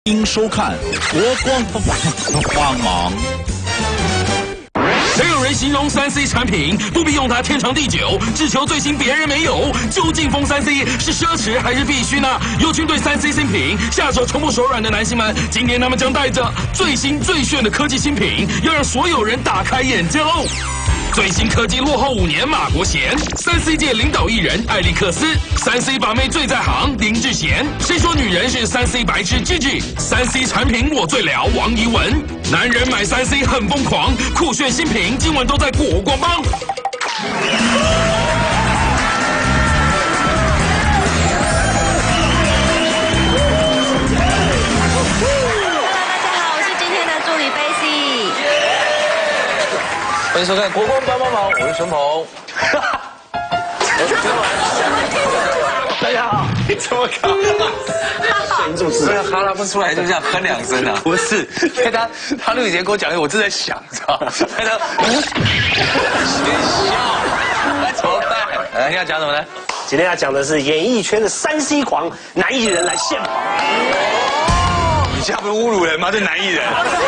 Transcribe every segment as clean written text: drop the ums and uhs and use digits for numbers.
应收看国光帮忙。 谁有人形容3C 产品不必用它天长地久，只求最新别人没有？究竟疯3C 是奢侈还是必须呢？有群对3C 新品下手从不手软的男性们，今天他们将带着最新最炫的科技新品，要让所有人大开眼界喽！最新科技落后5年，马国贤；3C 界领导艺人艾利克斯；3C 把妹最在行，林志贤。谁说女人是3C 白痴 ？Gigi，3C 产品我最了，王怡文。男人买3C 很疯狂，酷炫新品今晚都在国光帮。 欢迎收看《国光帮帮忙》，我是陈鹏。 大家好，你怎么搞？神主持人哈拉不出来就这样哼2声啊？不是，因为他录以前跟我讲，我正在想，知道吗？他学校，怎么办？今天要讲什么呢？ 今天要讲的是演艺圈的3C 狂男艺人来献宝。 你这样不是侮辱人吗？这男艺人。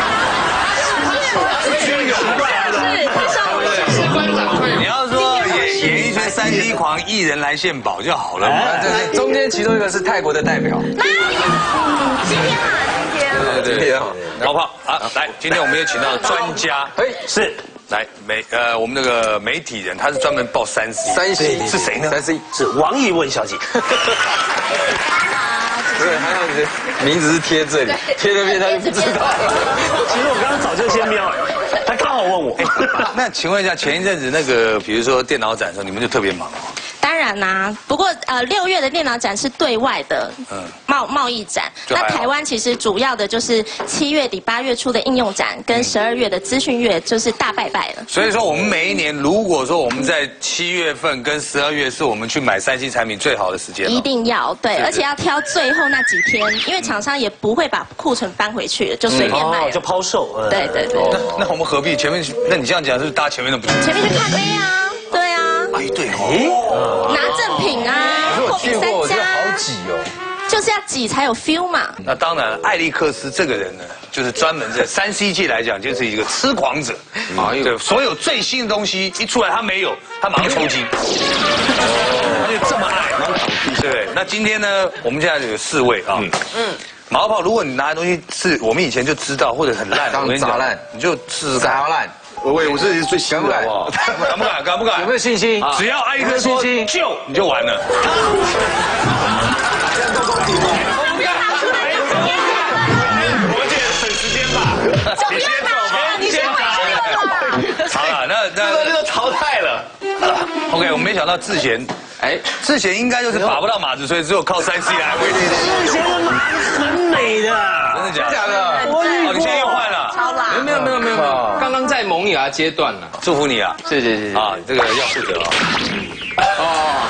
你要说演艺圈3C 狂艺人来献宝就好了嘛。中间其中一个是泰国的代表。 哪有？今天啊， 今天啊，毛炮啊，来，今天我们也请到专家， 是来我们那个媒体人，他是专门报3C 是谁呢？3C 是王怡文小姐。 对，还有你的名字是贴这里，贴那边他就不知道了。 其实我刚刚早就先瞄了，他刚好问我。 那请问一下，前一阵子那个，比如说电脑展的时候，你们就特别忙哦。 当然啦，不过6月的电脑展是对外的贸易展，那台湾其实主要的就是7月底8月初的应用展，跟12月的资讯月就是大拜拜了。 所以说我们每一年，如果说我们在7月份跟12月是我们去买3C 产品最好的时间， 一定要对，而且要挑最后那几天，因为厂商也不会把库存搬回去，就随便卖， 就抛售。 对。 那我们何必前面？那你这样讲是不是大家前面都不去？ 前面去看妹啊，对啊。 哎，对哦， 拿赠品啊，货比三家， 好挤哦。 就是要挤才有 feel 嘛。 那当然，艾利克斯这个人呢，就是专门在3C 界来讲，就是一个痴狂者。对，所有最新的东西一出来，他没有，他马上抽筋。他就这么爱，对。那今天呢，我们现在有4位啊。毛炮，如果你拿的东西是我们以前就知道或者很烂，我跟你讲，你就试试看。烂。我是最新的，好不好？敢不敢？有没有信心？只要艾利克说就，你就完了。这样够公平吗？我们省时间吧。你先走吧，你先打。好了，那个淘汰了。OK， 我没想到志贤，志贤应该就是把不到马子，所以只有靠3C 来回。 志贤的马很美的， 真的假的？哦，你现在又换了？ 超辣。 没有，刚刚在萌芽阶段呢。 祝福你啊！ 谢谢啊，这个要负责啊。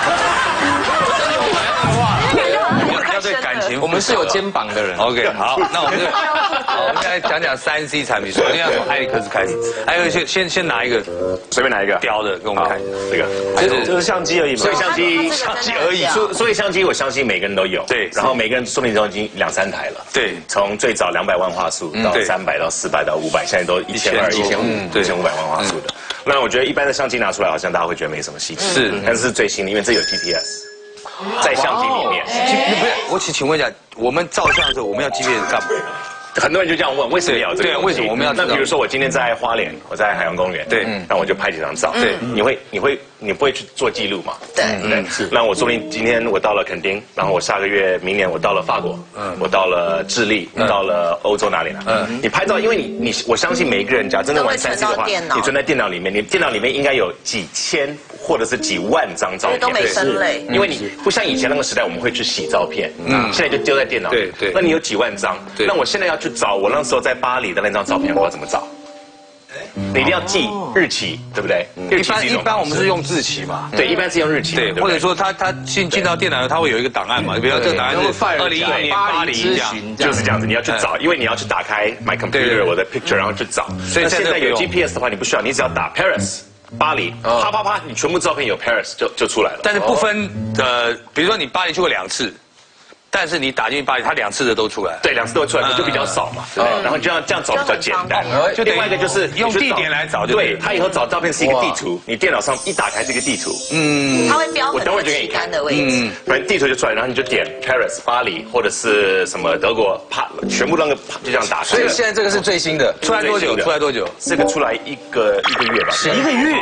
要对感情， 我们是有肩膀的人。 OK， 好，那我们现在讲讲3C 产品。首先要从艾利克斯开始，艾利克先拿一个，随便拿一个雕的给我们看。这个就是相机而已嘛。 所以相机而已。 所以相机，我相信每个人都有。 对。 然后每个人说不定都已经2、3台了。 对。 从最早200万画素到300到400到500，现在都1200、1500、1500万画素的。那我觉得一般的相机拿出来，好像大家会觉得没什么稀奇。 是。 但是最新的，因为这有 GPS。在相机里面， 不是，我请问一下，我们照相的时候我们要 GPS 干嘛？ 很多人就这样问，为什么要这个？ 对，为什么我们要？ 那比如说我今天在花莲，我在海洋公园，对，那我就拍几张照。对，你不会去做记录嘛？ 对， 是。那我说明今天我到了垦丁，然后我下个月明年我到了法国，我到了智利，到了欧洲哪里了？你拍照，因为我相信每一个人，假如真的玩3C的话，你存在电脑里面，你电脑里面应该有几千或者是几万张照片， 都没分类， 因为你不像以前那个时代，我们会去洗照片，现在就丢在电脑里。 对。 那你有几万张，那我现在要去找我那时候在巴黎的那张照片，我要怎么找？你一定要记日期，对不对？ 一般我们是用日期嘛， 对，一般是用日期， 对，或者说他进到电脑，他会有一个档案嘛，比如说这个档案是2011年巴黎这样， 就是这样子，你要去找，因为你要去打开 my computer 我的 picture， 然后去找。所以现在有 GPS 的话，你不需要，你只要打 Paris。巴黎，啪，你全部照片有 Paris 就出来了。 但是不分比如说你巴黎去过2次， 但是你打进去巴黎，它2次的都出来。 对，2次都出来，就比较少嘛。然后这样找比较简单。就另外一个就是用地点来找， 对，它以后找照片是一个地图，你电脑上一打开是一个地图。 它会标我等会就给你看的位置。 反正地图就出来，然后你就点 Paris 巴黎或者是什么德国，全部那个就这样打。 所以现在这个是最新的， 出来多久？ 这个出来一个月吧。 1个月。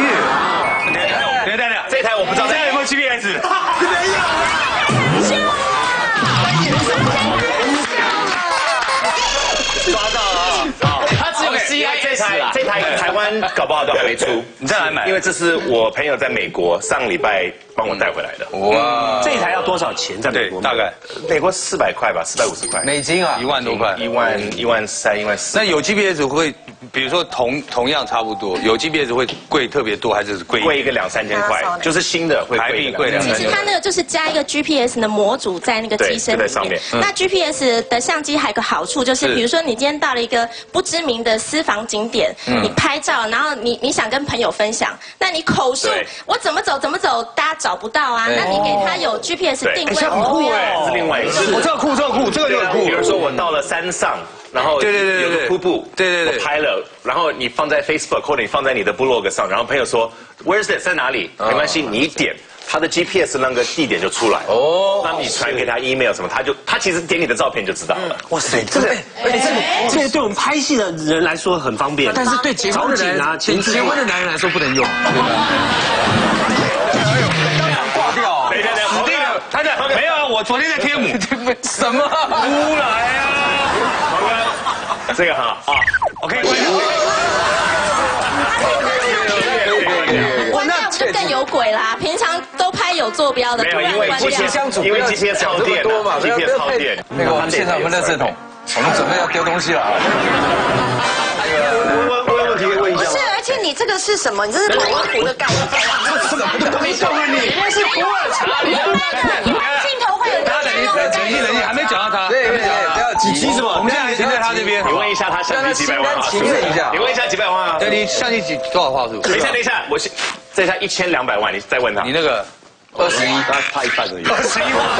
等， 这台我不知道，这台有没有 GPS？ 没有。 抓到了， 它只有 CIS 这台台湾搞不好都还没出， 你在哪买？ 因为这是我朋友在美国上礼拜帮我带回来的。 哇，这一台要多少钱？在美国？ 大概美国400块吧，450块。 美金啊 ，1万多块 ，11300、14000。 那有 GPS 会，比如说同样差不多，有 GPS 会贵特别多，还是贵一个2-3千块？就是新的会台币贵2-3千。 其实它那个就是加一个 GPS 的模组在那个机身里面。那 GPS 的相机还有个好处就是，比如说你今天到了一个不知名的私房景点，你拍照，然后你想跟朋友分享，那你口述我怎么走，大家找不到啊。那你给他有 GPS 定位， 很酷哎，是另外一个。 我这个酷，这个就很酷。 比如说我到了山上，然后有个瀑布， 对， 我拍了，然后你放在 Facebook 或者你放在你的部落格上，然后朋友说 Where's it 在哪里？没关系，你一点。他的 GPS 那个地点就出来哦，那你传给他 email 什么，他其实点你的照片就知道了。 哇塞，这个对我们拍戏的人来说很方便， 但是对结婚的人啊，结婚的男人来说不能用，对吧？挂掉， 等，指定的，他在没有啊，我昨天在天母， 什么？ 出来啊！ 这个哈啊 ，OK， 关掉。 就更有鬼啦！平常都拍有坐标的， 没有，因为 GPS 耗电多嘛 ，GPS 耗电。 那个我们现场有垃圾桶，我们准备要丢东西了。 我有问题可以问一下。 不是，而且你这个是什么？你这是保温壶的盖子。 没送给你， 那是普洱茶。 镜头会有一个冷静，还没讲到他。 对，不要急什么？我们现在停在他这边。 你问一下他相机几百万啊？你问一下几百万啊？ 对，你相机多少画素？ 等一下，我这下1200万，你再问他。 你那个 21， 他拍一半而已。 21万。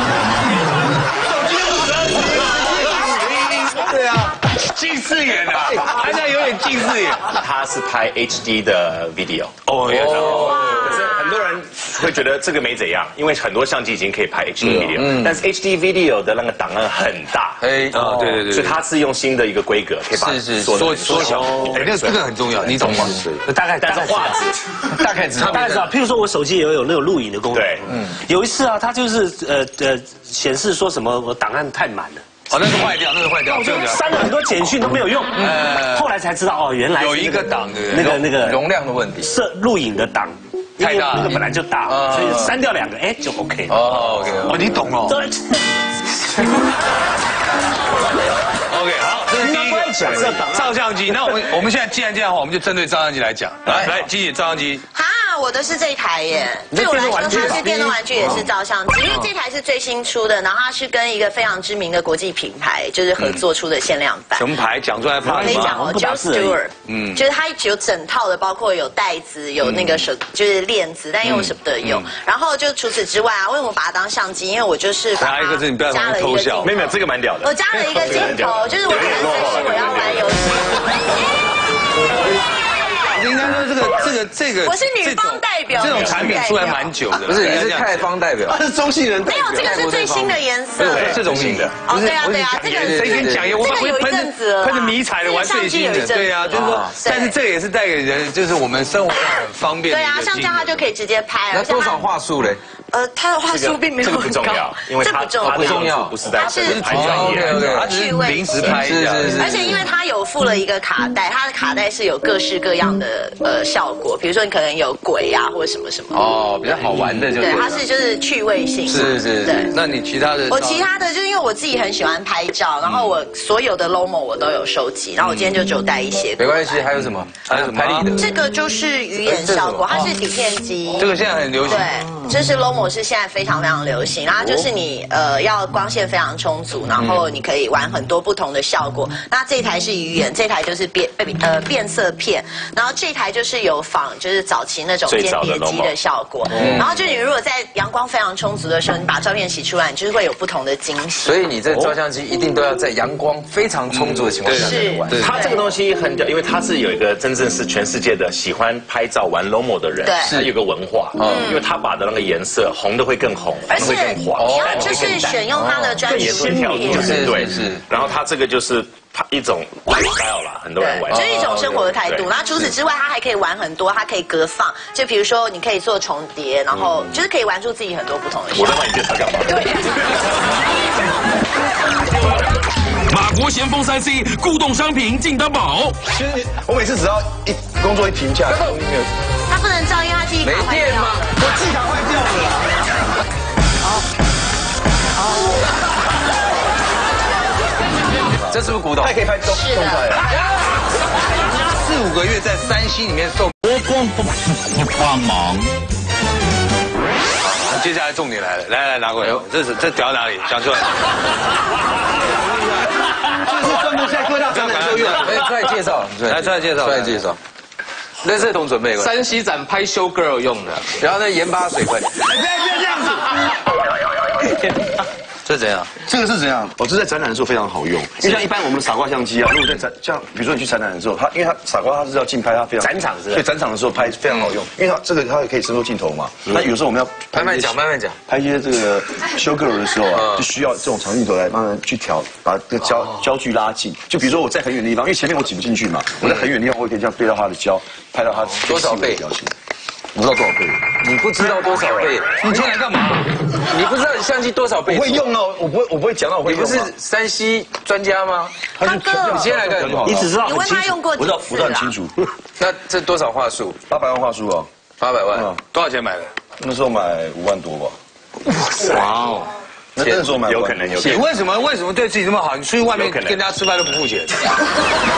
对啊，近视眼啊，他现在有点近视眼。 他是拍 HD 的 video。哦，可是很多人会觉得这个没怎样，因为很多相机已经可以拍 HD video，但是 HD video 的那个档案很大。 对， 所以他是用新的一个规格，可以把缩小。 这个很重要，你懂吗？ 大概画质大概知道。 譬如说我手机也有那种录影的功能。 对， 有一次啊，它就是显示说什么我档案太满了。 哦，那是坏掉， 我就删了很多简讯都没有用。后来才知道哦，原来有一个档那个容量的问题， 录影的档太大，那个本来就大，所以删掉2个，就 OK 了。 哦 ，OK， 哦，你懂哦。OK， 好，这是第一个照相机。那我们现在既然这样的话，我们就针对照相机来讲。来，机姐，照相机。 我的是这一台耶，对我来说它是电动玩具，也是照相机，因为这台是最新出的，然后它是跟一个非常知名的国际品牌就是合作出的限量版。 什么牌讲出来怕可以讲哦 ，Joe Stewart，就是它有整套的，包括有带子，有那个就是链子，但因为我舍不得用。然后就除此之外啊，为什么把它当相机？因为我就是加了一个镜头， 没有这个蛮屌的。 我加了一个镜头，就是我可能随时我要玩游戏。 应该说这个， 我是女方代表， 这种产品出来蛮久的。 不是，你是太方代表， 他是中性人。 没有，这个是最新的颜色， 这种新的。 哦，对啊，这个谁跟你讲？我有一阵子了， 喷着迷彩的玩最新的，对啊，就是说，但是这个也是带给人，就是我们生活很方便。 对啊，像这样它就可以直接拍。 那多少画素嘞？ 它的话术并没有很高， 这个不重要，因为它不重要，不是在拍专业， 它只是临时拍， 是。 而且因为它有附了一个卡带，它的卡带是有各式各样的效果，比如说你可能有鬼啊或者什么什么。 哦，比较好玩的就对，它是就是趣味性。 是。 对， 那你其他的？ 我其他的就是因为我自己很喜欢拍照，然后我所有的 Lomo 我都有收集，然后我今天就只有带一些。 没关系，还有什么？还有什么拍立的？ 这个就是鱼眼效果，它是底片机。 这个现在很流行。 对，这是 Lomo 模是现在非常非常流行，然后就是你要光线非常充足，然后你可以玩很多不同的效果。那这台是鱼眼，这台就是变色片，然后这台就是有仿就是早期那种间谍机的效果。然后就你如果在阳光非常充足的时候，你把照片洗出来，你就是会有不同的惊喜。 所以你这照相机一定都要在阳光非常充足的情况下才玩。 它这个东西很屌，因为它是有一个真正是全世界的喜欢拍照玩 Lomo 的人，它有个文化，因为它把的那个颜色红的会更红， 而且会更黄， 你要就是选用它的专属线条就是对，然后它这个就是一种 lifestyle 啦，很多人玩， 就是一种生活的态度。然后除此之外，它还可以玩很多，它可以隔放，就比如说你可以做重叠，然后就是可以玩出自己很多不同的。 我在帮你介绍干嘛？ 对。 马国贤风3C 古董商品尽当宝。 其实我每次只要工作一停下来， 它不能照，因为它记忆卡坏掉了。 我记忆卡坏掉了。 这是不是古董？ 它也可以拍动态。 4、5个月在3C里面受国光帮忙。 接下来重点来了，来拿过来，这屌哪里？讲出来。 这是专门在各大展览都用。 出来介绍， 来出来介绍， 出来介绍。垃圾桶准备过来。 3C展拍 show girl 用的， 然后那盐巴水快点。 不要这样子。 这怎样？ 这个是怎样？这在展览的时候非常好用，因为像一般我们傻瓜相机啊，如果在像比如说你去展览的时候，因为它傻瓜它是要竞拍，它非常展场是， 所以展场的时候拍非常好用，因为它也可以伸缩镜头嘛。那有时候我们要慢慢讲， 拍一些这个show girl的时候啊，就需要这种长镜头来慢慢去调，把这个焦距拉近。就比如说我在很远的地方，因为前面我挤不进去嘛，我在很远的地方我也可以这样对到它的焦，拍到它多少倍表情。不知道多少倍？ 你不知道多少倍？ 你进来干嘛？ 你不知道你相机多少倍？ 我会用哦，我不会讲到我会用。 你不是3C 专家吗？ 大哥， 你先来干， 你只知道你问他用过几次啊？ 我知道很清楚。 那这多少画素 ？800万画素哦。 800万， 多少钱买的？ 那时候买5万多吧。 哇哦！ 那时候买有可能。 你为什么对自己这么好？你出去外面跟人家吃饭都不付钱？ 有啦，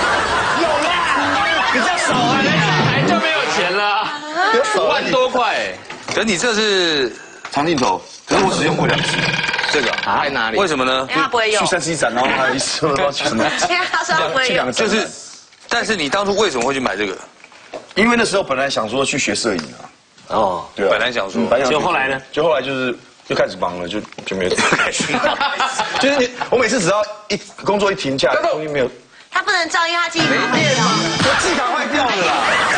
比较少啊，那来就没有钱了，5万多块。 可你这是长镜头，可是我只用过2次。 这个在哪里？ 为什么呢？ 因为他不会用。 去3C展，然后他一次不知道去什么。 因为他说他不会用。 就是，但是你当初为什么会去买这个？ 因为那时候本来想说去学摄影啊。 哦，对啊，本来想说， 就后来呢？ 就后来就开始忙了，就没有开始忙。就是我每次只要工作一停下来，东西没有。 他不能照，因为他记忆卡坏掉。 我记忆卡坏掉了啦。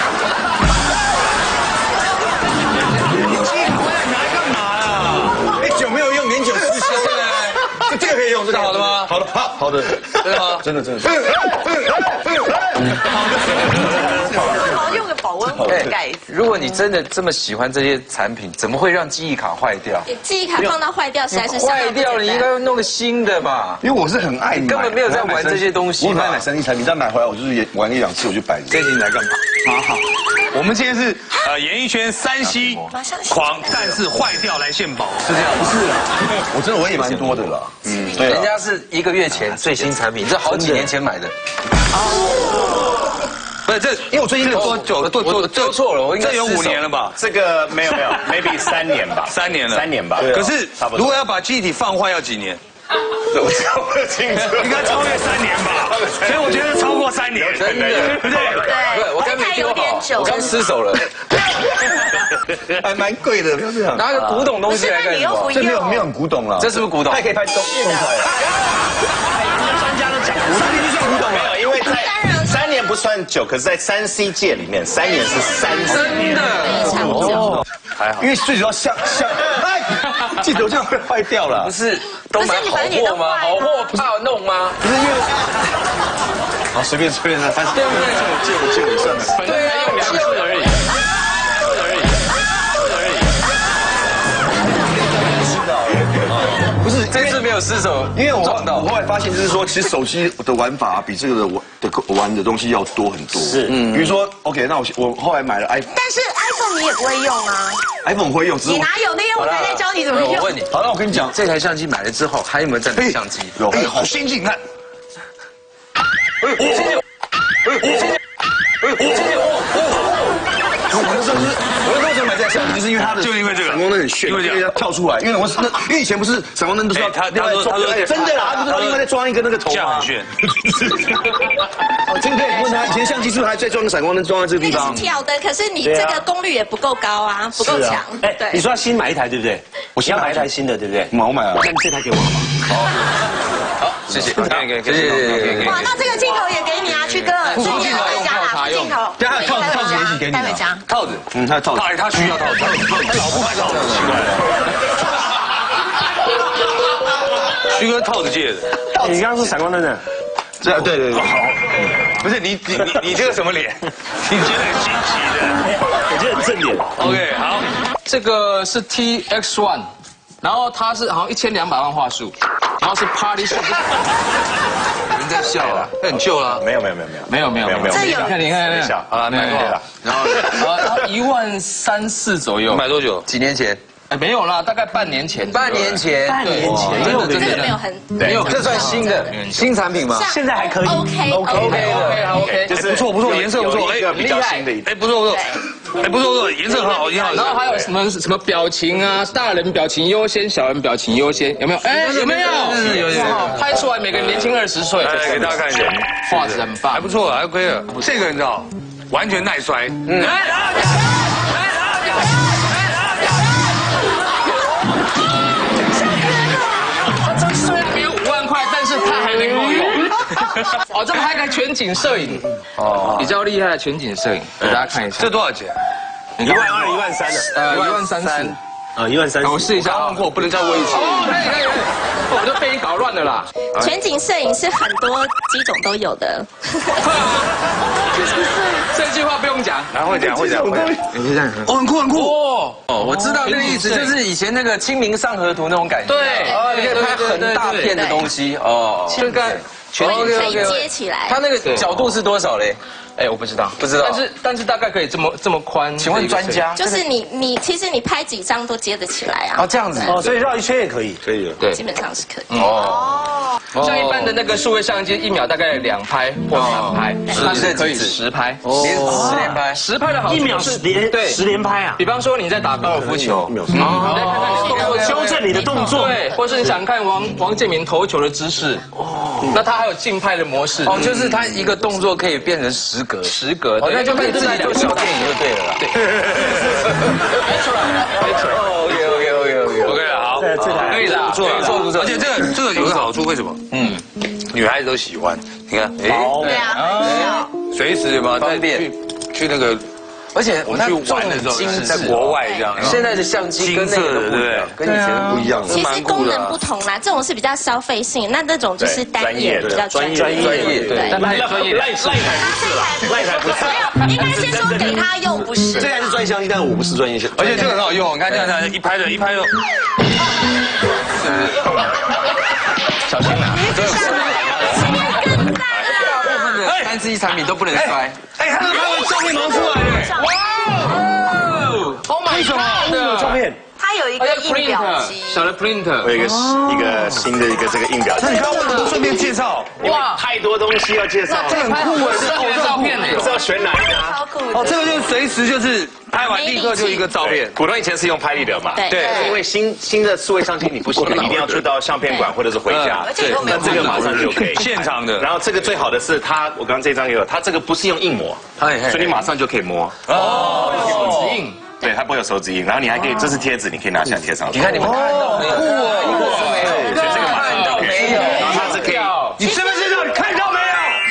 久没有用，年久失修了。这个可以用，这个好的吗？好的，好的， 真的吗？ 真的。 好，用个保温壶的盖子。 如果你真的这么喜欢这些产品，怎么会让记忆卡坏掉？ 记忆卡放到坏掉实在是坏掉了，你应该弄个新的吧？ 因为我是很爱买， 根本没有在玩这些东西。 我很爱买3C产品，但买回来我就是玩1、2次我就摆着。 这集你来干嘛？好，我们今天是演艺圈3C狂，但是坏掉来献宝，是这样？ 不是啊，我真的我也蛮多的啦。 对，人家是1个月前最新产品，这好几年前买的。 不是这，因为我最近多久了？我丢错了，我应该这有5年了吧？ 这个没有 ，maybe 3年吧 ，3年了 ，3年吧。 可是如果要把记忆体放坏要几年？ 我超不清楚， 应该超越3年吧？所以我觉得超过3年， 真的， 对不对？ 对， 我刚没丢好，我刚失手了， 还蛮贵的，不要这样。 拿个古董东西来干什么？ 这没有很古董了， 这是不是古董？ 它也可以拍动态。 专家都讲古董，就算古董没有，因为在3年不算久，可是在3C 界里面，3年是30年， 非常久。 还好， 因为最主要像镜头这样会坏掉了。 不是都买好货吗？好货怕弄吗？ 不是因为，好随便的，反正对不对？ 借我算了。 对啊，用2次而已。 不是这次没有失手， 因为我撞到。 我后来发现就是说，其实手机的玩法比这个玩的东西要多很多。是，比如说 OK， 那我后来买了 iPhone， 但是 iPhone 你也不会用啊。 iPhone 会用，只是你哪有那天我才在教你怎么用？ 我问你， 好，那我跟你讲， 这台相机买了之后还有没有这台相机？ 有， 好先进，看。 我那时候买这台相机，就是因为它的， 就因为这个闪光灯很炫，因为要跳出来。因为以前不是闪光灯都是要他说真的啦，他不是另外再装一个那个头吗？ 很炫。 真的，问他以前相机是不是还再装个闪光灯装在这个地方？ 跳的，可是你这个功率也不够高啊，不够强。 哎，你说要新买一台对不对？我先买一台新的对不对？ 我买了。 那你这台给我好吗？ 好，谢谢，给。 哇，那这个镜头也给你啊，曲哥，顺便回家啦，镜头。 对，还有套子也一起给你。 带回家。 套子， 他的套子。 他需要套子，他老不买套子，奇怪了。徐哥套子借的。 你刚刚说闪光灯的。 对。好。 不是你这个什么脸？你觉得很新奇的？ 我觉得很正脸。 OK， 好， 这个是 TX1，然后它是好像1200万画素，然后是 Party Shop。 人在笑啊，很旧了。 没有。 这有， 你看， 好了，买多少？ 然后13000-4左右。 买多久？ 几年前？ 哎，没有啦，大概半年前。 半年前， 这个没有很没有， 这算新的新产品吗？ 现在还可以。 OK， 不错，颜色不错， 一个比较新的， 不错，颜色很好，很好。 然后还有什么表情啊，大人表情优先，小人表情优先，有没有？哎，有没有？有。拍出来每个人年轻20岁。 来给大家看一下， 画质很棒， 还不错，还 OK 的。这个你知道，完全耐摔。 虽然没有5万块，但是它还能够用。哦，这个还可以全景摄影，比较厉害的全景摄影，给大家看一下。 这多少钱 ？12000、13000的。 13000。 13000。 我试一下啊， 我不能再问一次。 可以，我就被你搞乱了啦。 全景摄影是很多机种都有的。 这句话不用讲， 会讲。 你就这样。 很酷。 哦，我知道那个意思，就是以前那个《清明上河图》那种感觉。 对， 你可以拍很大片的东西哦。 这个可以接起来。 它那个角度是多少嘞？ 哎，我不知道。但是大概可以这么宽。 请问专家？ 就是其实你拍几张都接得起来啊。 哦，这样子。 哦，所以绕一圈也可以。 可以的。 对， 基本上是可以。 哦。像一般的那个数位相机，1秒大概2拍或3拍，它是可以10拍， 连拍。 10拍的好处 1秒是10连拍啊。 比方说你在打高尔夫球， 你再看看你动作，纠正你的动作， 对，或是你想看王建民投球的姿势，那它还有竞拍的模式。 哦，就是它一个动作可以变成10格。哦，那就可以自己做小电影就对了啦。没错。 OK 了，好， 可以的， 不错。而且这个有个好处，为什么？女孩子都喜欢。你看， 对啊， 随时嘛， 方便去那个。 而且我们去玩的时候，在国外这样， 现在的相机跟那个对不对？ 跟以前不一样。 其实功能不同啦，这种是比较消费性，那种就是单眼比较专业。 对，但赖台不是。 没有，应该先说给他用，不是。 这还是专业相机，但我不是专业相机。 而且这个很好用，你看这样一拍就。 小心啊！ 更大了。 3C 产品都不能摔。 哎，他的照片拿出来耶！ 哇 ！Oh my god！ 有照片。 它有一个印表机， 小的 printer， 我有一个新的这个印表机。 那你刚刚为什么顺便介绍？ 哇，太多东西要介绍。 这很酷哎， 这个照片呢， 不知道选哪一超酷的。 哦，这个就是随时就是拍完立刻就一个照片。 普通以前是用拍立得嘛， 对， 因为新的数位相机你不行，一定要去到相片馆或者是回家。 对， 那这个马上就可以现场的。 然后这个最好的是我刚刚这张也有，它这个不是用印模，所以你马上就可以摸。 哦，手指印。 对，它不会有手指印，然后你还可以，这是贴纸，你可以拿下来贴上去。 你看你们看到没有？ 对，所以这个马上就可以。然后它是可以， 你是不是知道？你看到没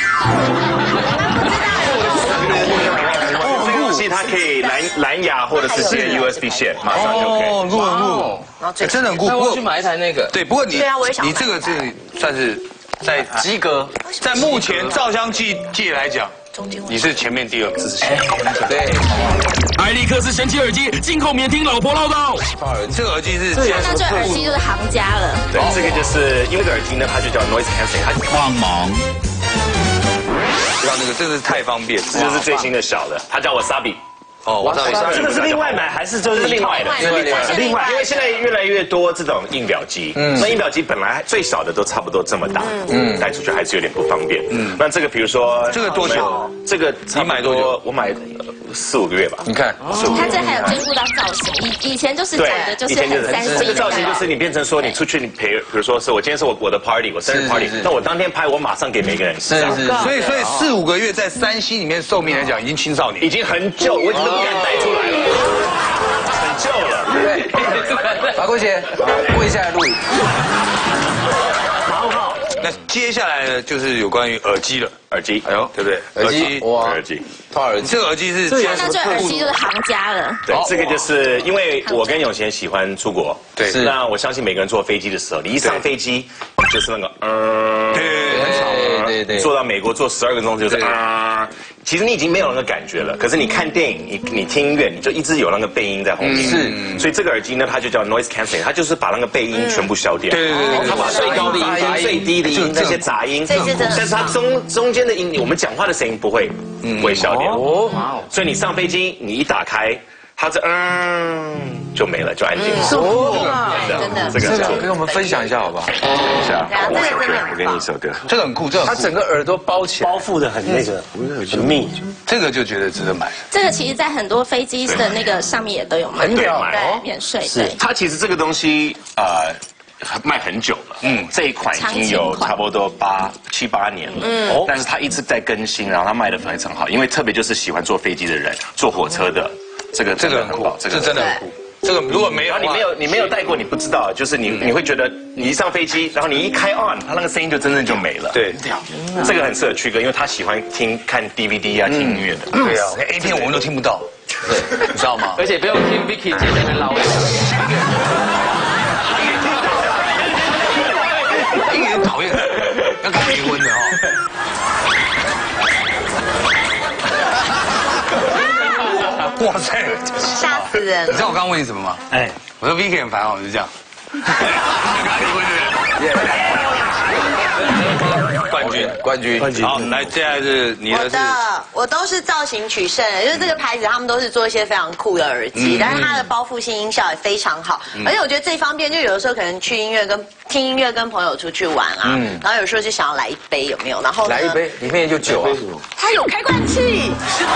有？ 这个东西它可以蓝牙或者是接 USB 线，马上就可以。 哦，酷，真的很酷。 那我去买一台那个。 对，不过你这个算是在及格， 在目前照相机界来讲。 你是前面第2个， 对。 艾利克斯神奇耳机，进口免听老婆唠叨。 这个耳机是， 那这耳机就是行家了。 对，这个就是因为这耳机呢，它就叫 noise cancelling， 它帮忙。 不要那个，这个是太方便， 这就是最新的小的，它叫 Wasabi。 哦，我知道这个是另外买还是就是另外的？ 另外， 因为现在越来越多这种印表机，那印表机本来最小的都差不多这么大，带出去还是有点不方便。那这个比如说这个多久？ 这个你买多久？ 我买 4、5个月吧。 你看， 它这还有兼顾到造型，以前就是讲的就是很3C 的造型，就是你变成说你出去，你比如说是我今天是我的 party， 我生日 party， 那我当天拍，我马上给每个人试。 所以4、5个月在3C里面寿命来讲，已经青少年， 已经很久，我已经都不敢带出来了，很旧了。 对，法国姐，问一下录影。 那接下来呢，就是有关于耳机了。 耳机， 哎呦，对不对？ 耳机，哇， 耳机， 套耳机， 这个耳机是， 那这耳机就是行家了。 对，这个就是因为我跟永贤喜欢出国， 对， 那我相信每个人坐飞机的时候，你一上飞机就是那个对，很吵， 对， 坐到美国坐12个钟就是其实你已经没有那个感觉了，可是你看电影，你听音乐，你就一直有那个背音在后面。是，所以这个耳机呢，它就叫 noise cancelling， 它就是把那个背音全部消掉。 对， 它把最高的音、最低的音、那些杂音，但是它中间的音，我们讲话的声音不会消掉。哦，所以你上飞机，你一打开。它这就没了，就安静了。 真的， 这个跟我们分享一下好不好？ 等一下，我给你一首歌。 这个很酷，这个它整个耳朵包起来， 包覆的很那个很密， 这个就觉得值得买。 这个其实在很多飞机的那个上面也都有卖， 很屌， 免税。对， 它其实这个东西卖很久了，这一款已经有差不多7、8年了，但是它一直在更新，然后它卖得非常好，因为特别就是喜欢坐飞机的人，坐火车的。这个很酷，这真的很酷。这个如果没有， 你没有戴过，你不知道，就是你会觉得你一上飞机，然后你一开 on， 它那个声音就真正就没了。 对， 这个很适合区哥，因为他喜欢看 DVD 啊，听音乐的。 对啊，A 片我们都听不到，对，你知道吗？ 而且不用听 Vicky 姐在那边唠叨。 音乐很讨厌，要跟结婚的哦。哇塞！ 吓死人！ 你知道我刚刚问你什么吗？哎，我说 Vicky 很烦哦，我就这样。冠军。好，来，接下来是你的。 我都是造型取胜的，就是这个牌子，他们都是做一些非常酷的耳机，但是它的包覆性音效也非常好，而且我觉得最方便，就有的时候可能听音乐跟朋友出去玩啊，然后有时候就想要来一杯，有没有？然后来一杯，里面就酒啊。 它有开罐器。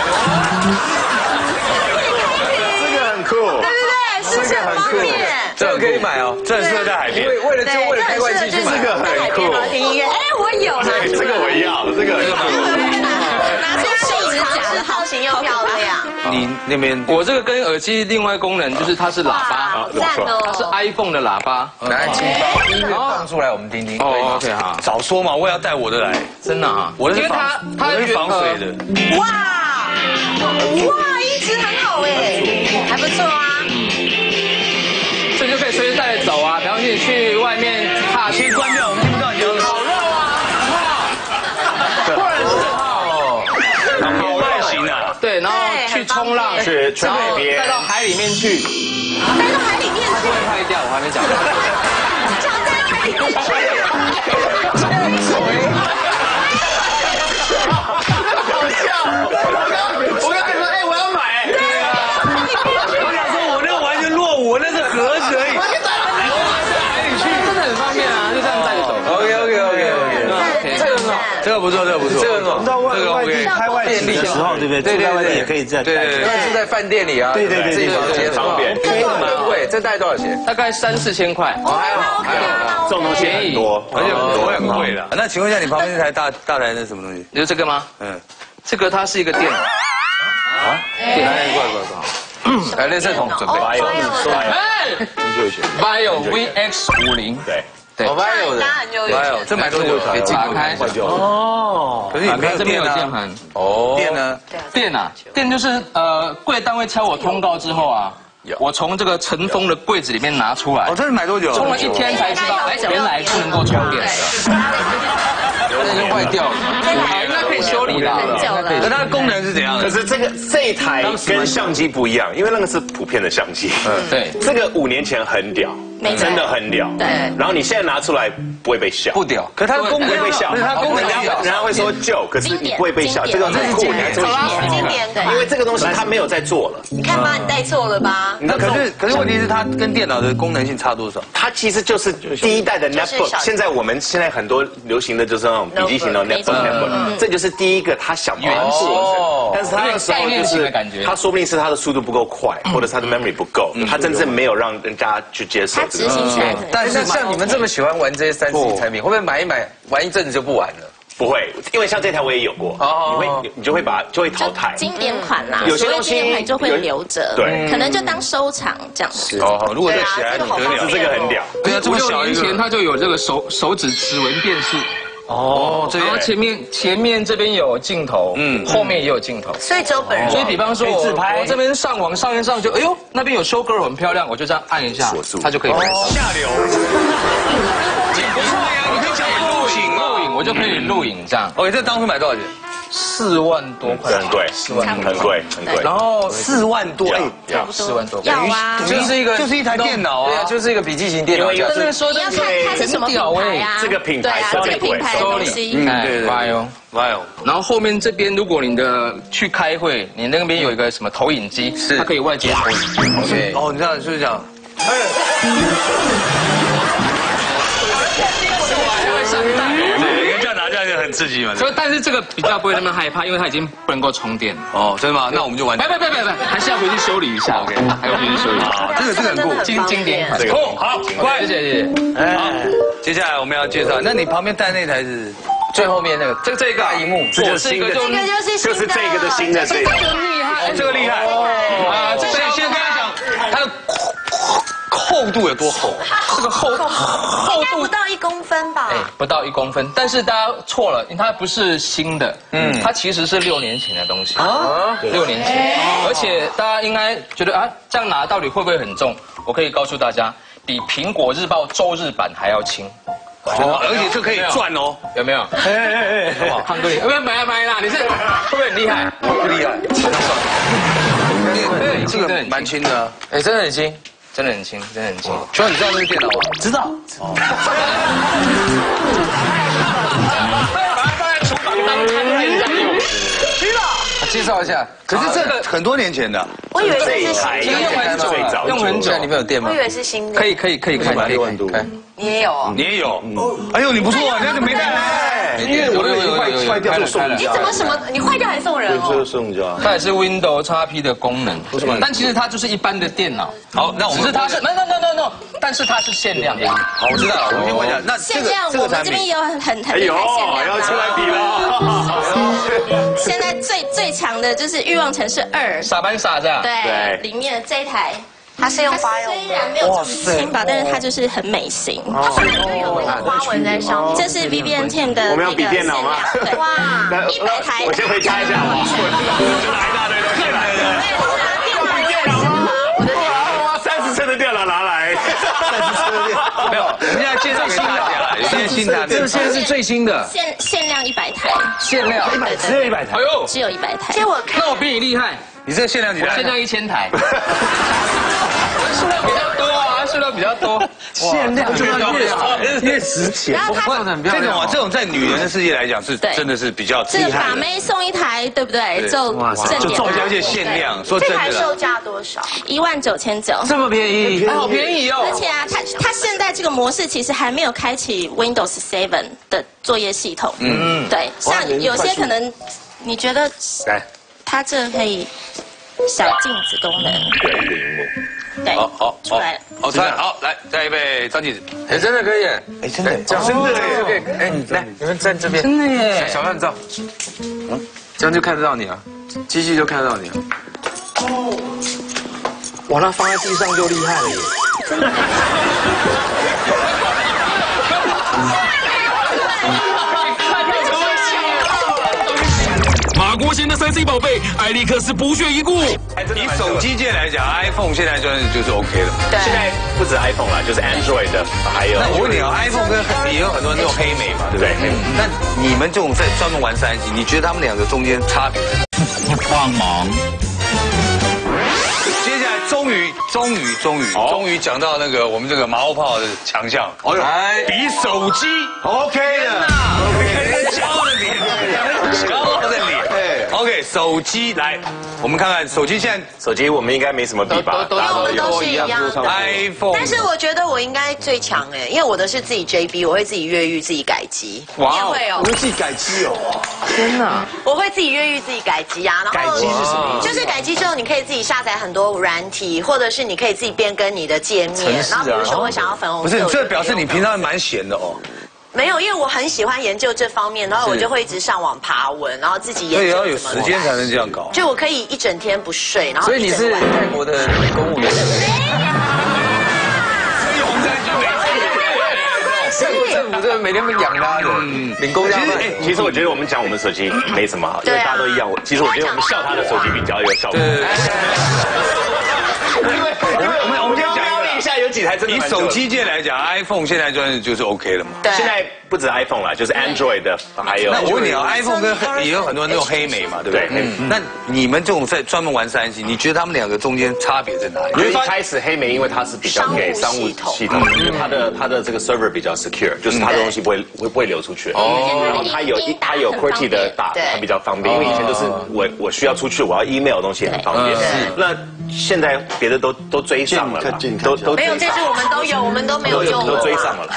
酷， 对不对？是不是很方便？ 这个可以买哦， 这很适合在海边。 为了开罐器去买， 这个很酷。 听音乐，哎，我有了。 这个我要，这个拿出手指甲的造型又漂亮。 你那边， 我这个跟耳机另外功能就是它是喇叭， 赞哦， 它是 iPhone 的喇叭。 来，请把音乐放出来，我们听听。 哦 ，OK 哈， 早说嘛，我也要带我的来。 真的啊， 我的是防水的。 哇，音质很好哎，还不错啊。 这就可以随时带着走啊，比方说你去外面踏青，关掉我们听不到你讲烤肉啊，或者是好外形啊， 对，然后去冲浪， 去海边， 带到海里面去， 带到海里面去， 不会坏掉，我还没讲。 讲在海里面去。 好笑！我刚才说，哎，我要买。对啊。 我想说，我那完全落伍，那是盒子而已。 海里去真的很方便啊，就这样带着走。 OK， 这个不错，这个不错， 这个很好。 到外地开外景的时候，对不对？对，外地也可以这样。 对，是在饭店里啊。对，自己房间方便。 蛮贵，这带多少钱？ 大概3、4千块。 还好， 这种东西很多， 而且很贵的。那请问一下，你旁边这台大台是什么东西？ 你说这个吗？这个它是一个电脑。啊？电脑怪。 来，垃圾桶准备。 Bio VX50。 对，Bio 的 ，Bio， 这买多久？ 打开。哦。 可是你没有电啊？ 键盘。 哦。电呢？ 电就是柜单位敲我通告之后啊。我从这个尘封的柜子里面拿出来。 哦，这是买多久？ 充了1天才知道，原来不能够充电。已经坏掉了，那可以修理啦。 那它的功能是怎样的？ 可是这一台跟相机不一样，因为那个是普遍的相机。 对， 这个5年前很屌，真的很屌。对，然后你现在拿出来不会被笑， 不屌。 可是它的功能会被笑， 它功能人家会说旧，可是你不会被笑，这个很酷，你还做经典， 因为这个东西它没有在做了。 你看吧，你带错了吧？ 那可是问题是它跟电脑的功能性差多少？ 它其实就是第一代的 Netbook， 现在很多流行的就是那种笔记型的 Netbook， 这就是第一个他想原做但是他那时候就是感觉，他说不定是他的速度不够快，或者是他的 memory 不够，他真正没有让人家去接受。 他执行起来， 但是像你们这么喜欢玩这些3C 产品，会不会买一买玩一阵子就不玩了？ 不会，因为像这台我也有过，你就会淘汰。 经典款啦， 有些东西经典款就会留着，对，可能就当收藏这样子。 哦，如果再起来很得了， 这个很屌。 对啊，5、6年前它就有这个手指指纹辨识。 哦， 然后前面这边有镜头，后面也有镜头， 所以只有本人。 所以比方说我这边上网上一上就，哎呦那边有show girl很漂亮，我就这样按一下，它就可以下流。 你可以讲录影，我就可以录影这样。 OK，这当初买多少钱 ？4万多块， 很贵，4万，很贵。 然后4万多， 要4万多， 要啊， 就是一台电脑啊， 对啊，就是一个笔记型电脑。 你要看它是什么品牌啊？ 这个品牌， 这个品牌的东西， 对，Vaio。然后后面这边，如果你的去开会，你那边有一个什么投影机，它可以外接投影机。 OK，哦，你知道是不是这样？很刺激嘛， 所以但是这个比较不会那么害怕，因为它已经不能够充电。 哦，真的吗？那我们就玩。 不，还是要回去修理一下。OK， 还要回去修理。 好，这个很酷， 经典款。 好，乖， 谢谢。 好，接下来我们要介绍，那你旁边带那台是最后面那个，这个大荧幕， 这就是新的，就是这个的新的这个。 厉害，这个厉害啊！所以先跟他讲，它的厚度有多厚？ 这个厚度不到1公分吧？ 不到1公分，但是大家错了，因为它不是新的，它其实是6年前的东西啊，6年前，而且大家应该觉得啊，这样拿到底会不会很重？我可以告诉大家，比苹果日报周日版还要轻。 而且这可以赚哦， 有没有？看哥，要不要买啦？你是会不会很厉害？ 不厉害， 这个蛮轻的， 真的很轻。真的很轻，真的很轻。 请问你知道那是电脑吗？ 知道。 把它放在厨房当餐厅一样用。 知道。介绍一下， 可是这个很多年前的。 我以为是新的， 用很久。 你们有电吗？ 我以为是新的。 可以6万多。 你也有哦。 你也有。哎呦，你不错啊，你那个没带来。 因为我的坏掉就送人家。 你怎么什么？你坏掉还送人哦？ 就送人家。 它也是 Windows XP 的功能，但其实它就是一般的电脑。 好，那我们只是它是 no， 但是它是限量的。 好，我知道了。我们先问一下，那限量我们这边也有很厉害限量。 要出来比了。 现在最强的就是《欲望城市2》。 傻班傻这样。 对，里面的这一台。 它是用花用， 虽然没有这么轻薄，但是它就是很美型。 它本身就有那个花纹在上面。 这是 Vivienne Tam 的。 我们要比电脑吗？ 哇 ，100台。 我先回家一下，就拿一大堆东西来。哇，30寸的电脑拿来。 没有，我们现在介绍给大家，有些新产品。 这现在是最新的。 限量100台。 限量100，只有100台。 哎呦， 只有100台。 借我看。 那我比你厉害。 你这个限量几台？ 限量1000台。数量比较多啊，数量比较多。 限量就越值钱。 然后它这种在女人的世界来讲是真的是比较这个把妹送1台，对不对？就中而且限量。说真的。 这台售价多少 ？19900。 这么便宜， 好便宜哦！ 而且啊，它现在这个模式其实还没有开启 Windows 7的作业系统。对，像有些可能你觉得它这可以小镜子功能。对， 好， 出来了。 好，出来，好，来，再一杯张镜子。 真的可以， 真的， 真的耶！来，你们站这边， 真的耶！ 小乱照，这样就看得到你了，机器就看得到你了。哇，那放在地上就厉害了耶！ 马国贤的3C 宝贝，艾利克斯不屑一顾。 以手机界来讲 ，iPhone 现在就是 OK 了。 对， 现在不止 iPhone 啦，就是 Android 的，还有。 那我问你啊 ，iPhone 跟也有很多那种黑莓嘛，对不对？那你们这种在专门玩3C，你觉得他们两个中间差别？ 帮忙。 接下来终于讲到那个我们这个马后炮的强项，比手机 OK 的 ，OK， 骄傲的脸，骄傲的脸。OK， 手机来，我们看看手机现在手机我们应该没什么比吧， 我们都是一样。 iPhone， 但是我觉得我应该最强因为我的是自己 JB， 我会自己越狱自己改机。哇，会哦， 我会自己改机哦。 天哪！ 我会自己越狱自己改机啊，然后改机是什么意思？ 就是改机之后，你可以自己下载很多软体，或者是你可以自己变更你的界面。然后比如说我想要粉红色， 不是，这表示你平常蛮闲的哦。 没有，因为我很喜欢研究这方面，然后我就会一直上网爬文，然后自己研究。 所以要有时间才能这样搞。 就我可以一整天不睡，然后所以你是泰国的公务员。政府这每天不养他的，领公家饭。 其实我觉得我们讲我们手机没什么好，因为大家都一样。其实我觉得我们笑他的手机比较有效果。因为我们就瞄了一下，有几台真的。 以手机界来讲 ，iPhone 现在就是 OK 了嘛。 对。 现在不止 iPhone 啦，就是 Android 的，还有。 那我问你啊 ，iPhone 跟也有很多人用黑莓嘛，对不对？那你们这种在专门玩3C，你觉得他们两个中间差别在哪里？ 因为一开始黑莓，因为它是比较给商务系统，因为它的这个 server 比较 secure， 就是它的东西不会流出去。哦。然后它有 QWERTY 的打，它比较方便。因为以前都是我需要出去，我要 email 的东西很方便。那现在别的都追上了，都没有，这次我们都有，我们都没有用， 都追上了。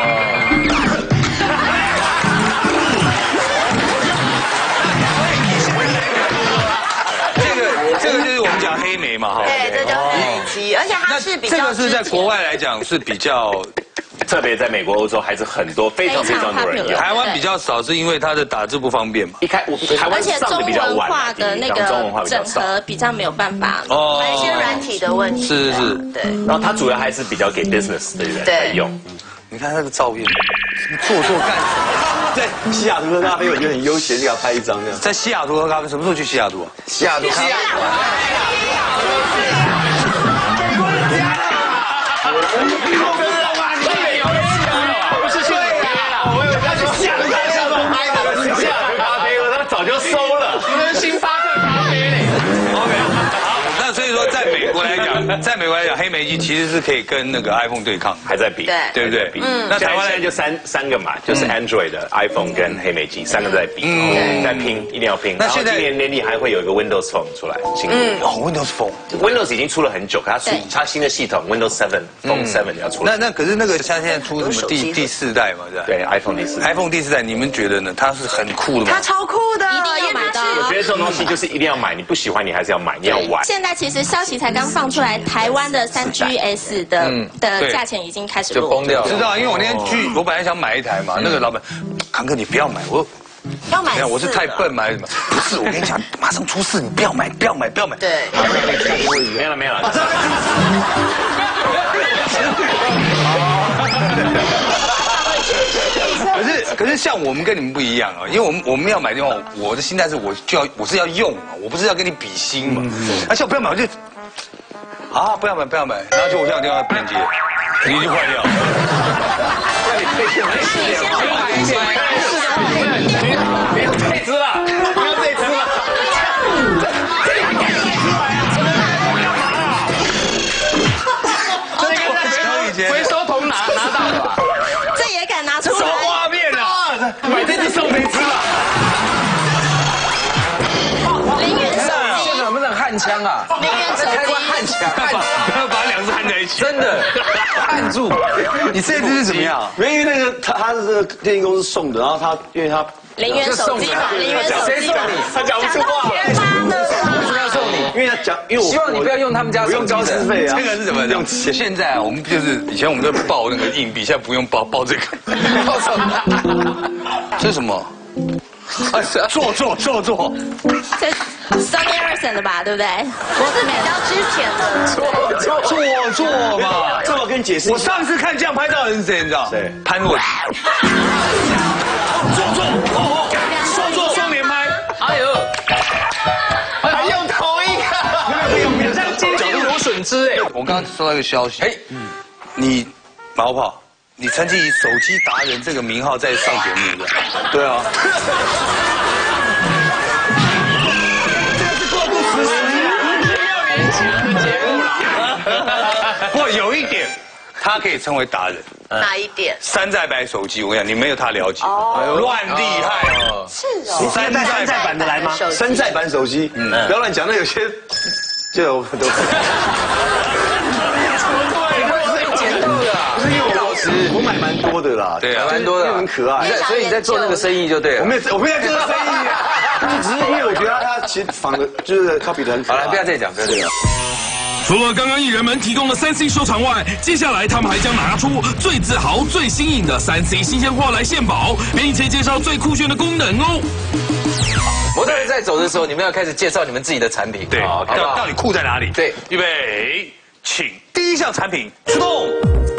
这个就是我们讲黑莓嘛，哈。 对，这叫黑莓机，而且它是比较。 这个是在国外来讲是比较。 特别在美国、欧洲还是很多非常多人用。 台湾比较少，是因为它的打字不方便嘛。 台湾上的比较晚， 而且中文化的那个整合比较没有办法。 哦，还有一些软体的问题。 是。 对。 然后它主要还是比较给 business 的人在用。 你看那个照片，做干什么？ 在西雅图喝咖啡，我觉得很悠闲，给他拍一张这样。 在西雅图喝咖啡，什么时候去西雅图啊？ 西雅图。 早就收了， 跟星巴克咖啡嘞。 OK， 好，那所以说在美国来讲，黑莓机其实是可以跟那个 iPhone 对抗， 还在比， 对不对？ 那台湾人就三个嘛，就是 Android 的 iPhone 跟黑莓机3个在比，在拼，一定要拼。那现在今年年底还会有一个 Windows Phone 出来，新的 Windows Phone 已经出了很久，可它新的系统 Windows 7 Phone 7要出来。 那可是那个像现在出什么第4代嘛， 对 iPhone 第4代， 你们觉得呢？它是很酷的吗？ 它超酷的， 一定要买到。 我觉得这种东西就是一定要买，你不喜欢你还是要买，你要玩。 现在其实消息才刚放出来，台湾的3GS 的价钱已经开始就崩掉了。 知道，因为我那天去，我本来想买一台嘛，那个老板，康哥你不要买， 要买， 我是太笨吗？还是什么？不是，我跟你讲，马上出事，你不要买。对， 没有了。 可是像我们跟你们不一样啊，因为我们要买的话，我的心态是我是要用嘛，我不是要跟你比心嘛。而且我不要买，我就不要买，然后就我这样电话不能接，你就坏掉。 没有这只了， 回收桶拿到了吧？ 这也敢拿出来？ 画面啊！ 买这只送这只了。 零元手机， 现场不是很焊枪啊？ 零元手机， 焊枪， 把2只焊在一起， 真的焊住。 你这只是怎么样？ 因为那个他是这个电信公司送的，然后因为他零元手机嘛，零元手机， 谁送你？ 他讲不出话来。 要送你， 因为他讲，因为我希望你不要用他们家不用交资费啊。 这个是怎么用？现在啊，我们就是以前我们都报那个硬币，现在不用报这个。 报什么？ 这是什么？做。 这 Sony Ericsson 的吧，对不对？ 我是比较之前的。 做嘛。 这我跟你解释。 我上次看这样拍照的人是谁？你知道？ 对， 潘若。做双连拍。 哎呦，还用同一个，没有这样角度有损失哎。 我刚刚收到一个消息，你毛炮。你曾经以手机达人这个名号在上节目的，对啊。这个是过度时时 6年前的节目了。 不过有一点，他可以称为达人。 哪一点 ？3代版手机，我跟你讲，你没有他了解，乱厉害哦。 是哦。 你山寨版的来吗？山寨版手机，不要乱讲，那有些就有很多。 对，会捡到的。 不是因为我吃， 我买蛮多的啦， 对啊， 蛮多的， 很可爱。 所以你在做那个生意就对了。 我没在做生意啊，只是因为我觉得他其实仿的，就是 copy 的很可爱。 好了，不要再讲，不要再讲。 除了刚刚艺人们提供的3C 收藏外，接下来他们还将拿出最自豪、最新颖的3C 新鲜货来献宝，并且介绍最酷炫的功能哦。 模特儿在走的时候，你们要开始介绍你们自己的产品， 对，到底酷在哪里？ 对， 预备，请第一项产品出动。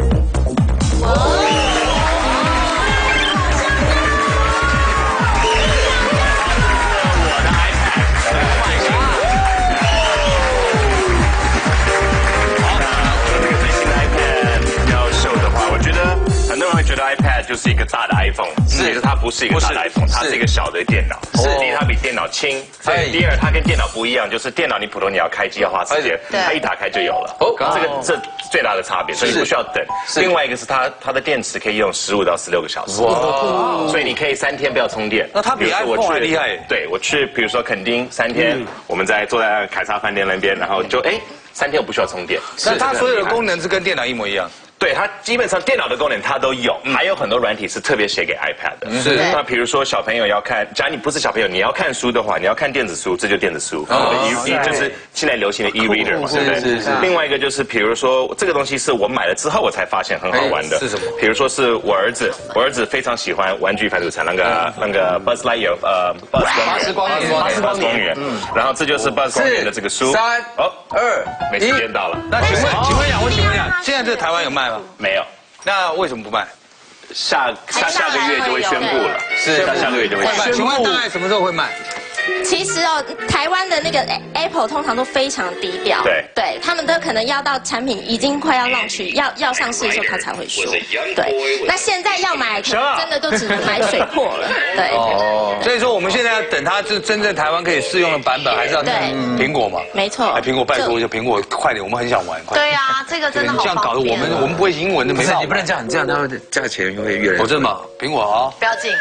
觉得 iPad 就是一个大的 iPhone， 其实它不是一个大的 iPhone， 它是一个小的电脑，第一它比电脑轻，所以第二它跟电脑不一样，就是电脑你普通你要开机要花时间，它一打开就有了，这最大的差别，所以你不需要等。另外一个是它的电池可以用15到16个小时，所以你可以3天不要充电。 那它比 iPhone 还厉害。 对，我去比如说垦丁3天，我们坐在凯撒饭店那边，然后就3天我不需要充电。 那它所有的功能是跟电脑一模一样。 对，它基本上电脑的功能它都有，还有很多软体是特别写给 iPad 的。是。那比如说小朋友要看，假如你不是小朋友，你要看书的话，你要看电子书，这就电子书，就是现在流行的 e-reader 嘛，对不对？是。另外一个就是，比如说这个东西是我买了之后我才发现很好玩的。 是什么？ 比如说是我儿子非常喜欢玩具反斗城那个 Buzz Lightyear Buzz 光年，然后这就是 Buzz 光年的这个书。 3、2、 没时间到了。 那请问一下，我请问一下，现在这台湾有卖吗？ 没有。 那为什么不卖？ 下个月就会宣布了，是下个月就会宣布。 请问大概什么时候会卖？ 其实台湾的那个 Apple 通常都非常低调，对，他们都可能要到产品已经快要launch要上市的时候，他才会说。对，那现在要买，真的都只能买水货了。对。 所以说我们现在要等它就是真正台湾可以试用的版本，还是要等苹果嘛？ 没错。 苹果拜托，苹果快点，我们很想玩。 对啊，这个真的好方便。 这样搞得我们不会英文的没办法。 你不能这样，这样它的价钱会越来越。 真的吗？苹果啊。 不要进。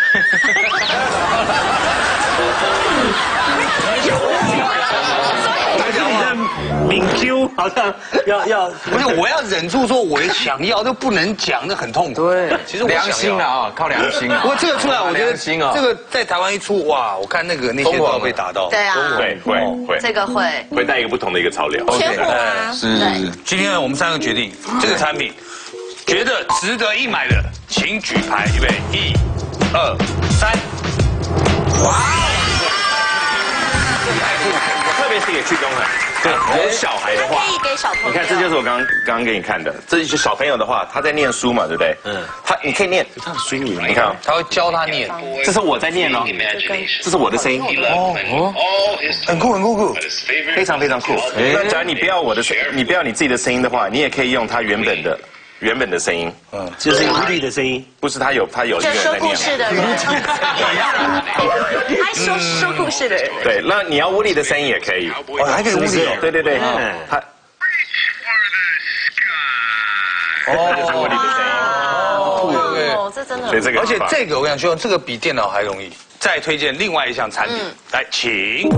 敏 Q 好像要， 不是我要忍住说我想要，都不能讲，那很痛苦。 对， 其实我良心啊，靠良心啊。 不过这个出来，我觉得这个在台湾一出，哇，我看那些都要被打到。 对啊， 会， 这个会带一个不同的一个潮流。 缺货啊， 是。今天呢，我们3个决定这个产品，觉得值得一买的，请举牌，预备，1、2、3，哇！ 特别是给去中对，有小孩的话， 可以给小朋友。 你看，这就是我刚刚给你看的，这就是小朋友的话，他在念书嘛，对不对？你可以念，他的声音，你看， 他会教他念， 这是我在念哦，这是我的声音， 很酷， 非常非常酷。那假如你不要你不要你自己的声音的话，你也可以用他原本的声音， 就是无力的声音， 不是他有一个人在念， 说故事的人，还说故事的人， 对，那你要无力的声音也可以， 还可以无力， 对，他，这就是无力的声音， 这真的， 所以这个， 而且这个我跟你说，这个比电脑还容易。再推荐另外一项产品，来，请。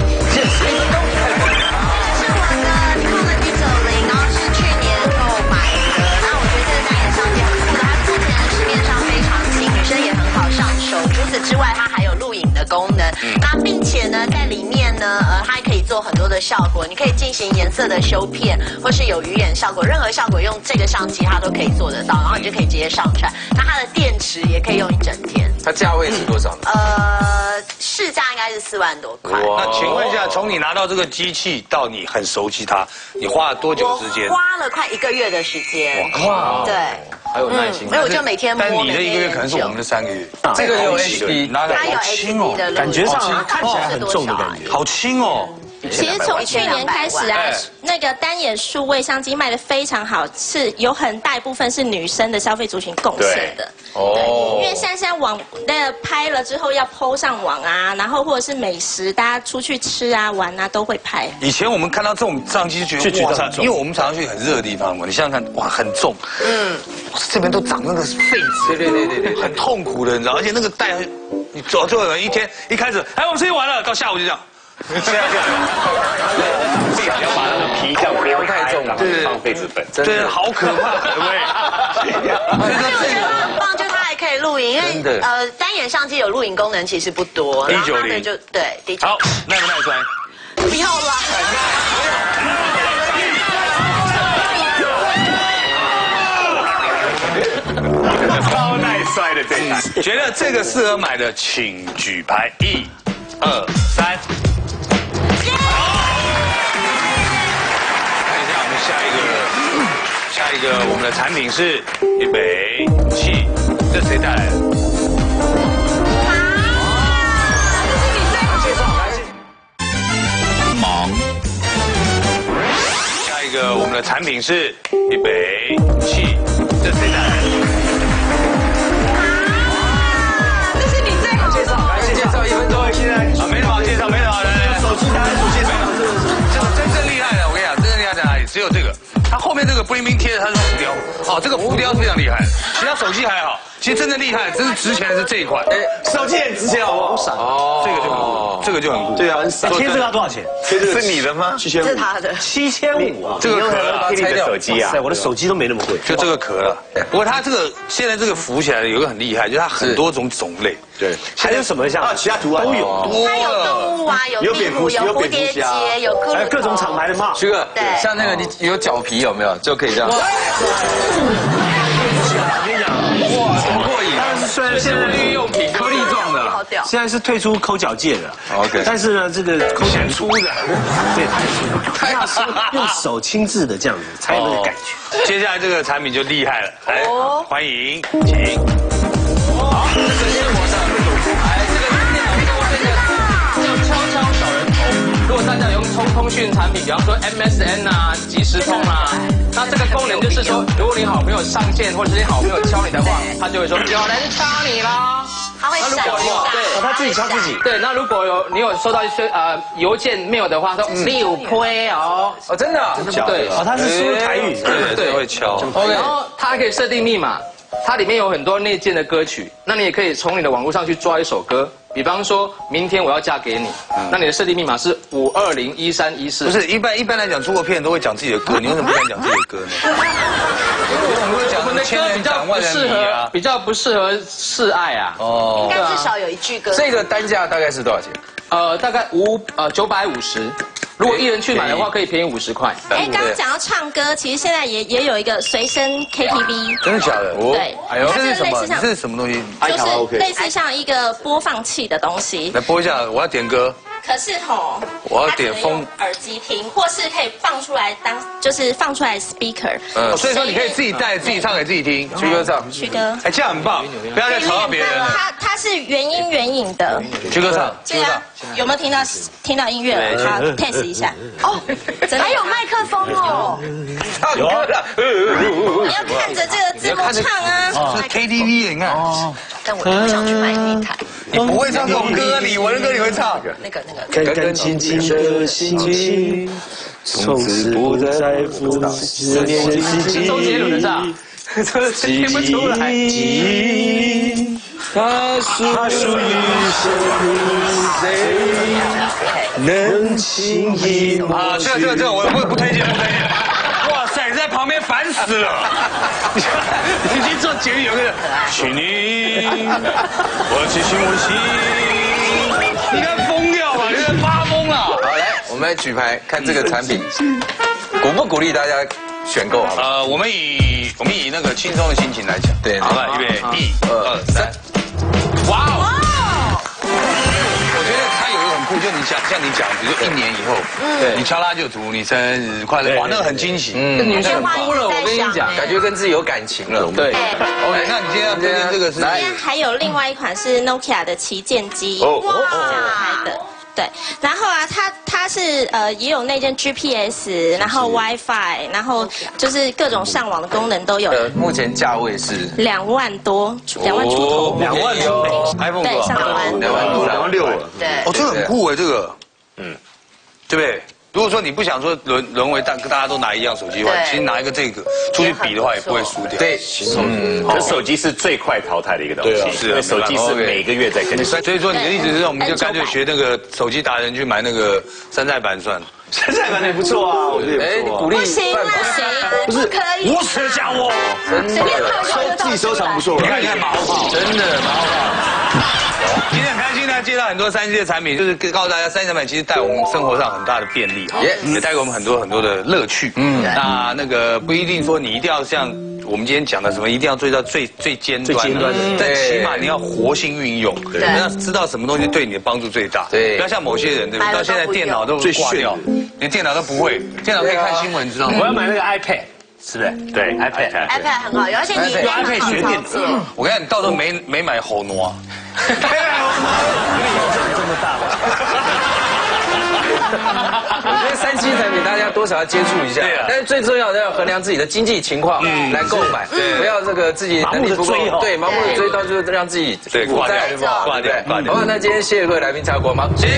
除此之外，它还有录影的功能。那并且呢，在里面呢，它还可以做很多的效果。你可以进行颜色的修片，或是有鱼眼效果，任何效果用这个相机它都可以做得到。然后你就可以直接上传。那它的电池也可以用一整天。 它价位是多少呢？ 市价应该是4万多块。 那请问一下，从你拿到这个机器到你很熟悉它，你花了多久时间？ 花了快1个月的时间。哇！对。 还有耐心， 所以我就每天摸。 但你的1个月可能是我们的3个月。 这个有 HD， 它有 HD 的， 感觉上看起来很重的感觉， 好轻哦。 其实从去年开始啊，那个单眼数位相机卖得非常好，是有很大一部分是女生的消费族群贡献的。因为现在网拍了之后要 po 上网啊，然后或者是美食，大家出去吃啊玩啊都会拍。 以前我们看到这种相机就觉得哇，因为我们常常去很热的地方嘛，你想想看，哇，很重，这边都长那个痱子，对，很痛苦的，你知道，而且那个带，你走就有人一天一开始，我们吃完了，到下午就这样。 现在这样，最好要把那个皮这样剥开，对，放痱子粉， 对，好可怕，对不对？ 所以说这个很棒，就它还可以录影，因为单眼相机有录影功能其实不多。 190 就对， 好，耐不耐摔？ 不要啦。 超耐摔的这台， 觉得这个适合买的，请举牌，1、2、3。看一下我们下一个我们的产品是预备起，这谁带来的？ 忙。 下一个我们的产品是预备起，这谁带来的？没什么好介绍，没什么好来，手机答案手介绍，这个真正厉害的，我跟你讲，真正厉害在哪里？只有这个，它后面这个 bling bling 贴的它是浮雕，哦，这个浮雕是非常厉害，其他手机还好，其实真正厉害，真是值钱的是这一款， 手机很值钱好不好？ 哦，这个就很酷，这个就很酷， 对啊，很闪。 贴这个要多少钱？ 这是你的吗 ？7500， 这是他的 7500啊！ 这个壳了， 贴你的手机啊！ 我的手机都没那么贵， 就这个壳了。不过它这个现在这个浮起来有一个很厉害，就是它很多种种类。 对， 还有什么像其他图案都有， 它有动物啊，有壁虎，有蝴蝶结，有骷髅， 还有各种厂牌的帽。 徐哥，像那个你有脚皮有没有？就可以这样。 我跟你讲， 哇，很过瘾。 但是虽然现在日用品颗粒状的， 好屌。 现在是退出抠脚界的 OK 但是呢，这个抠脚粗的， 对，太粗，用手亲自的这样子才有那个感觉。 接下来这个产品就厉害了，来，欢迎，请。 好，这个是我的，哎，这个电脑这个叫悄悄小人头。如果大家用通讯产品，比方说 MSN 啊、即时通啊，那这个功能就是说，如果你好朋友上线，或者是你好朋友敲你的话，他就会说有人敲你啦。 它会闪对，他自己敲自己。 对，那如果你有收到一些邮件 mail 的话，说你有亏哦，哦，真的，对， 哦，他是输入台语， 对，会敲。 OK，然后它还可以设定密码。它里面有很多内建的歌曲，那你也可以从你的网络上去抓一首歌，比方说明天我要嫁给你，那你的设定密码是5201314。 不是，一般来讲，出过片都会讲自己的歌，你为什么不敢讲自己的歌呢？ 我们的歌比较不适合示爱啊。 哦，应该至少有一句歌。 这个单价大概是多少钱？大概950。如果一人去买的话，可以便宜50块。 哎，刚刚讲到唱歌，其实现在也有一个随身 KTV。 真的假的？ 对， 哎呦，这是什么？这是什么东西？ 就是类似像一个播放器的东西。 来播一下，我要点歌。 可是吼， 我要点风耳机听，或是可以放出来就是放出来 speaker。 所以说你可以自己带自己唱给自己听，曲歌唱。 曲歌。 哎，这样很棒，不要再吵到别人了。 它是原音原影的。 曲歌唱。 对啊，有没有听到音乐了？好 ，test 一下。哦，还有麦克风哦。 唱歌了。 你要看着这个字幕唱啊。 是 KTV， 你看。 但我不想去买那台。 你不会唱这种歌，李玟的歌你会唱？ 那个。 干干净净的心情，从此不再负思念自己。 周杰伦的唱，听不出来。 它属于谁？能轻易啊，这我不推荐，不推荐。哇塞，在旁边烦死了！你去做节目有个人，请你，我只信我心。你看疯掉吧，你看发疯了。 好，来，我们来举牌看这个产品，鼓不鼓励大家选购？好， 我们以那个轻松的心情来讲。 对， 好了，预备，1、2、3。哇哦！我觉得它有一个很酷，就像你讲，比如说1年以后，对，你敲他就祝你生日快乐，哇，那个很惊喜。 女生哭了，我跟你讲，感觉跟自己有感情了。对 ，OK， 那你今天要推荐这个是？ 今天还有另外一款是 Nokia 的旗舰机，哇，拍的。对，然后啊，它是也有内建 GPS， 然后 WiFi， 然后就是各种上网的功能都有。 目前价位是 2万多，2万出头。 2万多 ，iPhone 对，上2万，2万 6了。 对， 哦，这个很酷哎，这个，对不对？ 如果说你不想说沦为大家都拿一样手机的话，其实拿一个这个出去比的话，也不会输掉。 对，可手机是最快淘汰的一个东西，是因为手机是每个月在更新。 所以说你的意思是，我们就干脆学那个手机达人去买那个山寨版算了。 山寨版也不错啊，我觉得也不错。 不行不行，不是可以。 无耻家伙， 随便自己收藏不错。 你看马后炮，真的马后炮。今天很开心呢，介绍很多3C的产品，就是告诉大家3C产品其实带我们生活上很大的便利，也带给我们很多的乐趣。那个不一定说你一定要像我们今天讲的什么，一定要追到最尖端的，但起码你要活性运用，你要知道什么东西对你的帮助最大。对，不要像某些人，对不对？到现在电脑都挂掉，连电脑都不会，电脑可以看新闻，你知道吗？ 我要买那个 iPad。是不是？ 对 ，iPad 很好用，而且你用 iPad 学电子。我跟你讲，你到时候没买猴挪， 这么大吧？我觉得3C 产品大家多少要接触一下，但是最重要的要衡量自己的经济情况来购买，不要这个自己能力不够，对，盲目的追到就是让自己挂掉，挂掉。 好吧，那今天谢谢各位来宾参加国吗？谢谢。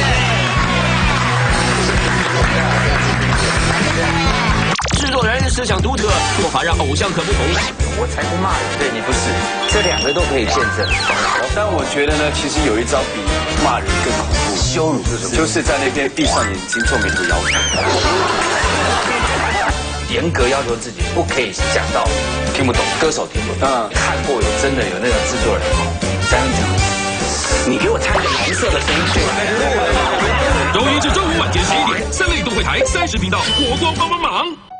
制作人思想独特，做法让偶像可不同。 我才不骂人，对你不是，这2个都可以见证。但我觉得呢，其实有一招比骂人更恐怖，羞辱是什么？就是在那边闭上眼睛做美图摇头。严格要求自己，不可以讲到听不懂，歌手听不懂。看过真的有那个制作人这样讲，你给我唱个蓝色的声音去。 周一至周五晚间11点，3立都会台30频道，火光帮帮忙。